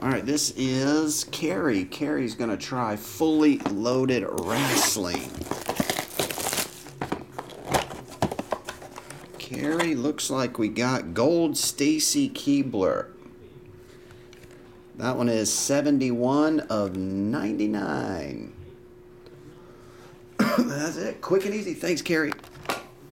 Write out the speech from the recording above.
All right, this is Kerry. Kerry's going to try fully loaded wrestling. Kerry, looks like we got Gold Stacy Keebler. That one is 71 of 99. That's it. Quick and easy. Thanks, Kerry.